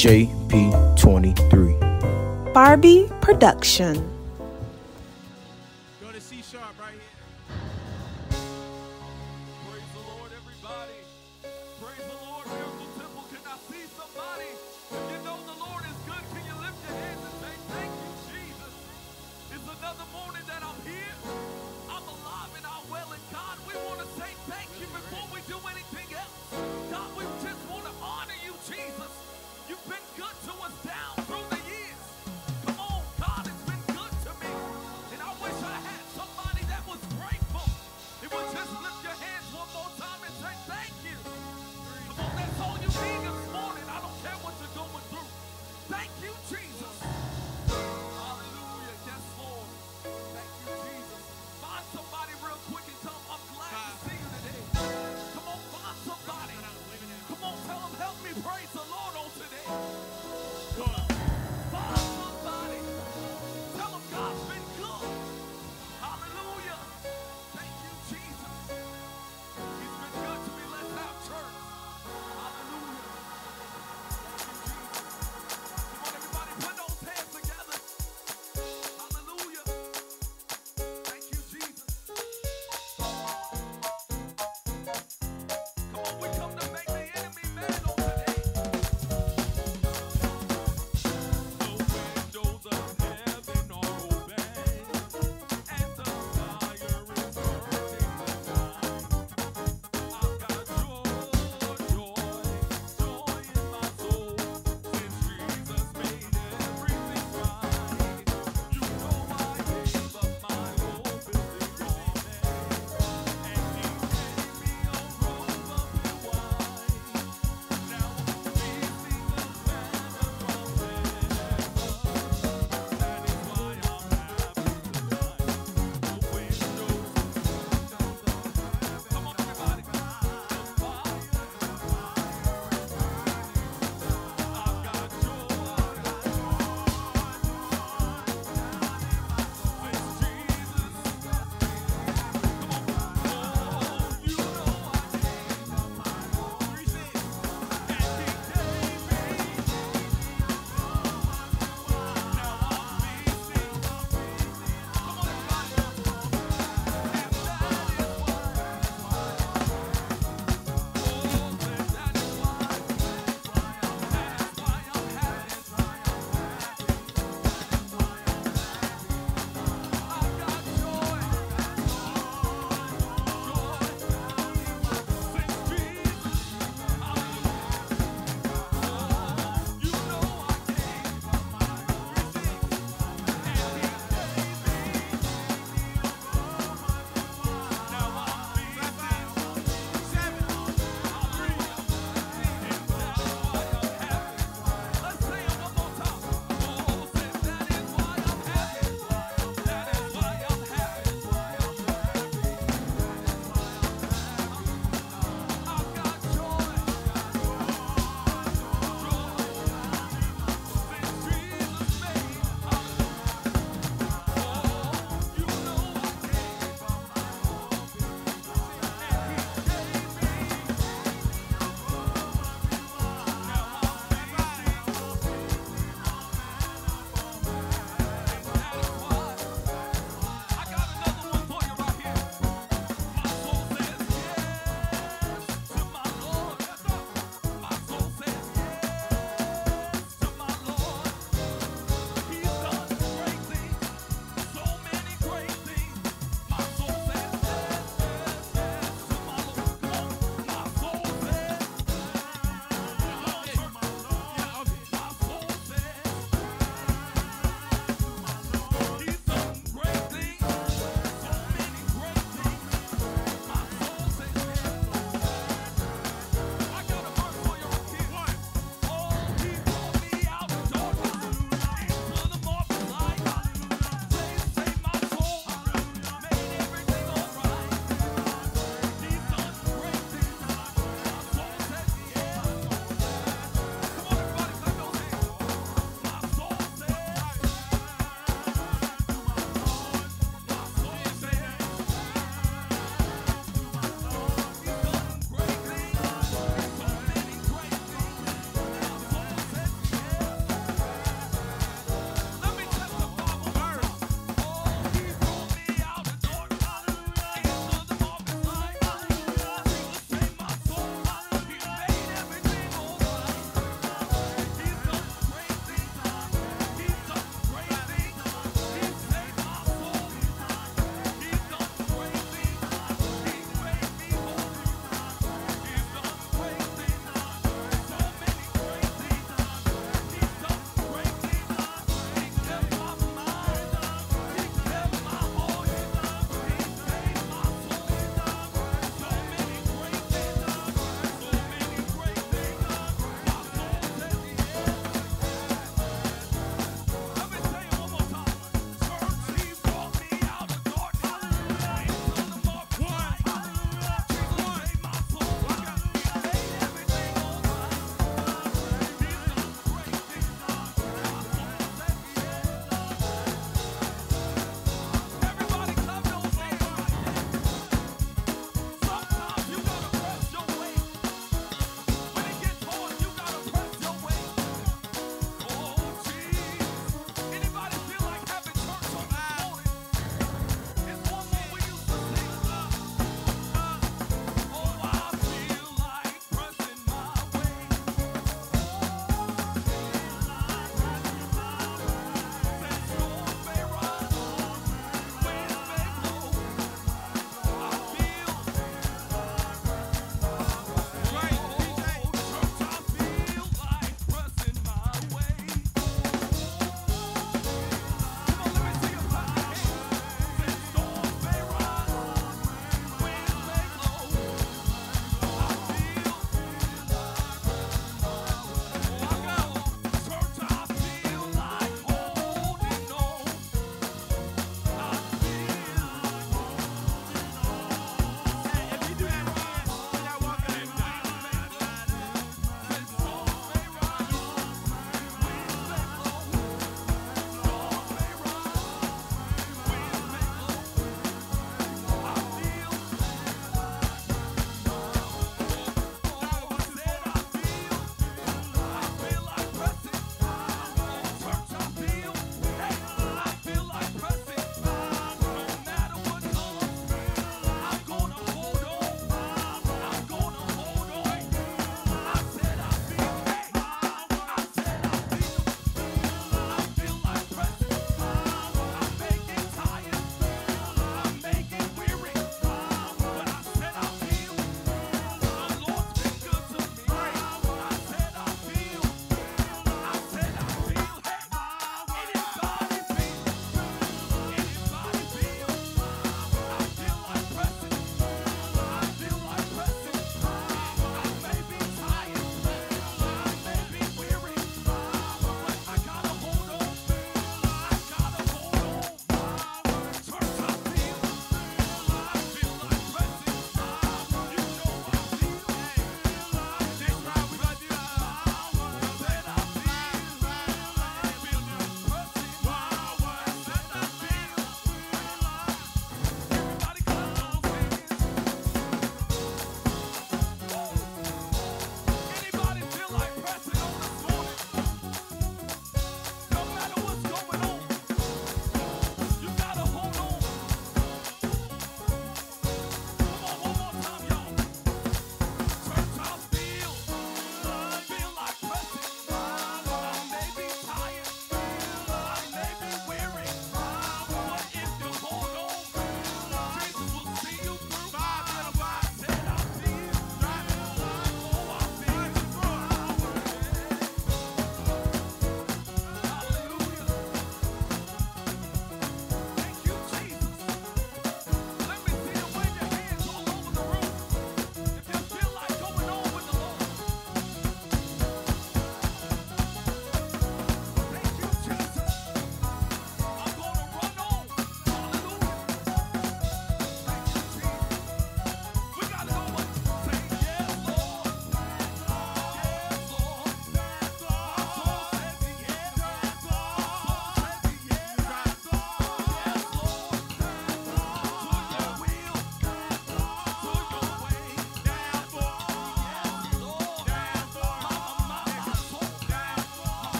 JP23. Barbie Production. Go to C sharp right here. Praise the Lord, everybody. Praise the Lord, Miracle Temple. Can I see somebody? If you know the Lord is good, can you lift your hands and say, thank you, Jesus. It's another morning that I'm here. I'm alive and I'm well in God. We want to say thank you before we do anything else. God, we just want to honor you, Jesus. You've been good to us down through the years. Come on, God has been good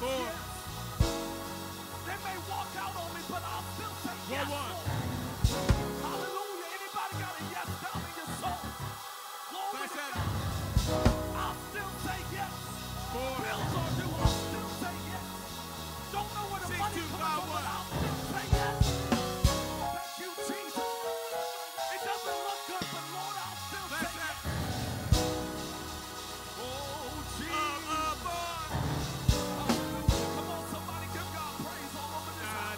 Four. Yes. They may walk out on me, but I'll still say yes, Lord. Hallelujah. Anybody got a yes down in your soul? Glory to God. I'll still say yes. Four. Bills are due. I'll still say yes. Don't know where the money comes from, but I'll still say yes. Thank you, Jesus. It doesn't look good, but Lord, I'll still say yes. Oh, Jesus. Hallelujah. Come on, somebody give God praise all over this house.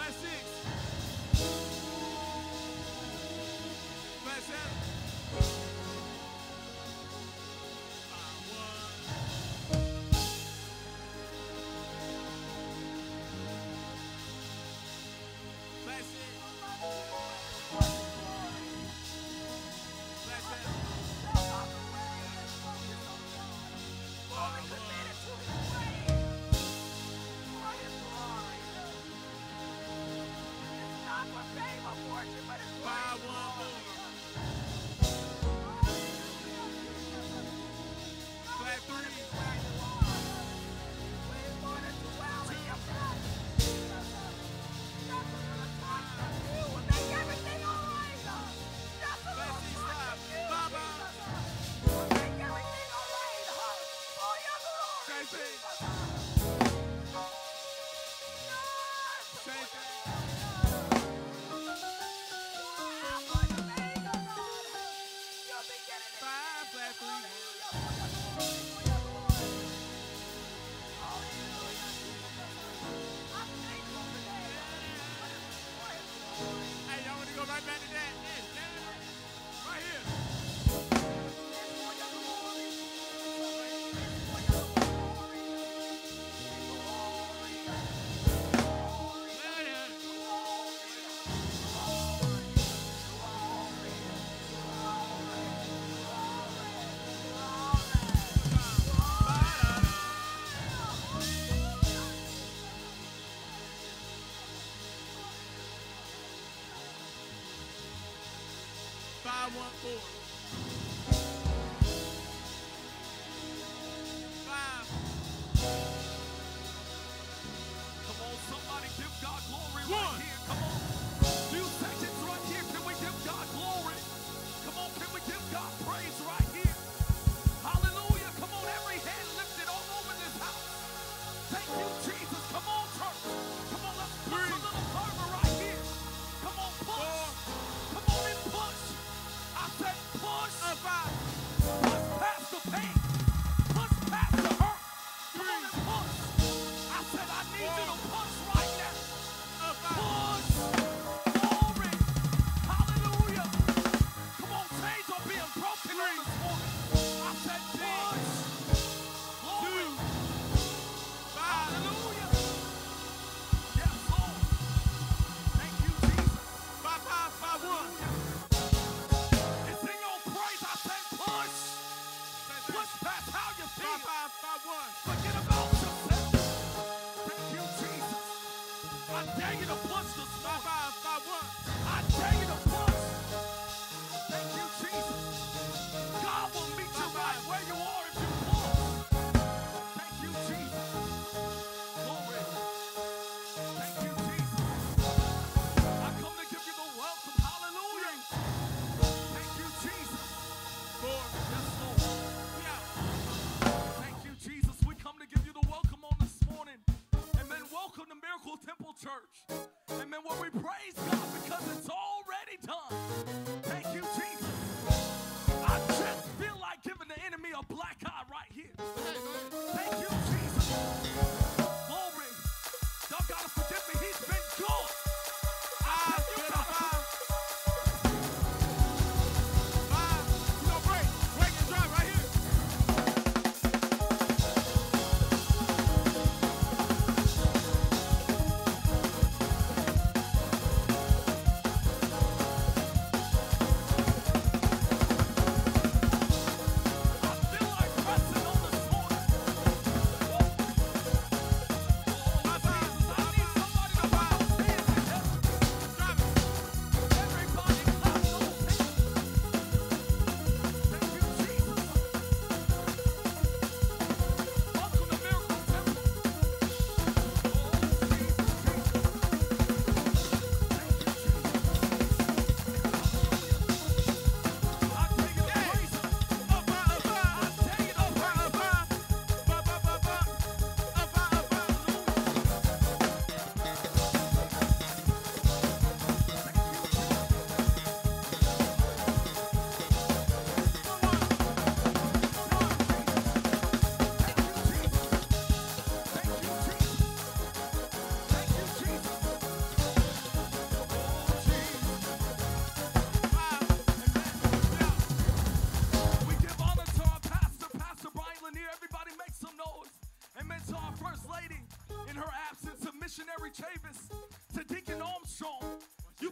Flat 6. Flat 7. 5-1. Flat 6. Flat 7. 5-1-4. Flat 3. 5-1-4. 5. Come on, somebody give God glory right here. Come on. Few seconds right here. Can we give God glory? Come on, can we give God praise right here? Hallelujah. Come on, every hand lifted all over this house. Thank you, Jesus. Come on, church. Come on, let's push a little further right here. Come on, push. Come on and push. I said push. 5.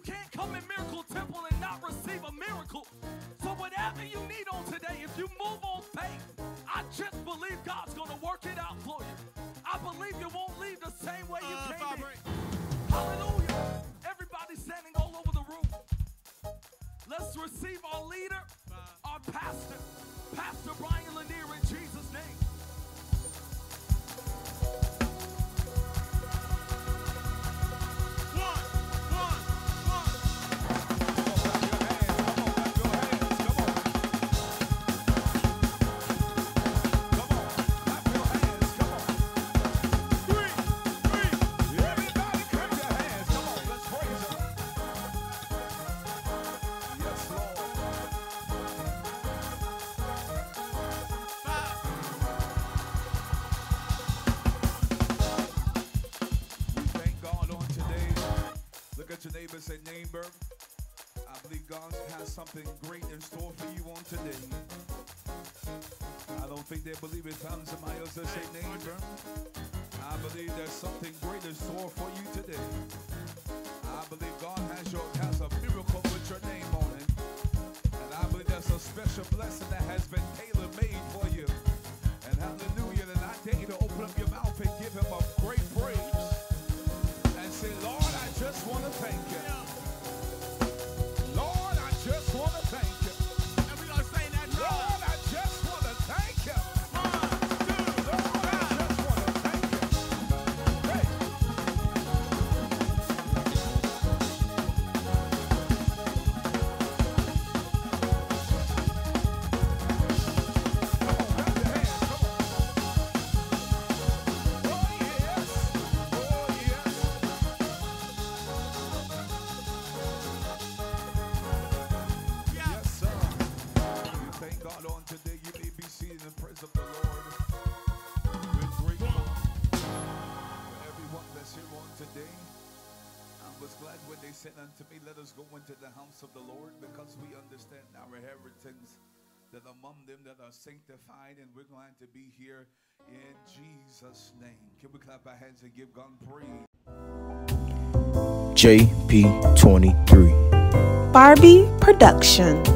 can't come in Miracle Temple and not receive a miracle. So whatever you need on today, if you move on faith, I just believe God's going to work it out for you. I believe you won't leave the same way you came in. Hallelujah. Everybody standing all over the room. Let's receive our leader, our pastor, Pastor Brian Lanier, in Jesus' name. Your neighbor, say, neighbor, I believe God has something great in store for you on today. I don't think they believe it. Found somebody else to say, neighbor, I believe there's something great in store for you today. I believe God has a miracle with your name on it. And I believe there's a special blessing that has been tailor-made for you. And hallelujah, and I dare you to open up your mouth and give him a great praise. Say, Lord, I just want to thank you. Lord, I just want to thank you. And we're going to say that, Lord, I just want to thank you. 1, 2, Lord, I just want to thank you. Hey. Said unto me, let us go into the house of the Lord, because we understand our inheritance, that among them that are sanctified, and we're going to be here in Jesus' name. Can we clap our hands and give God praise? JP23 Barbie Production.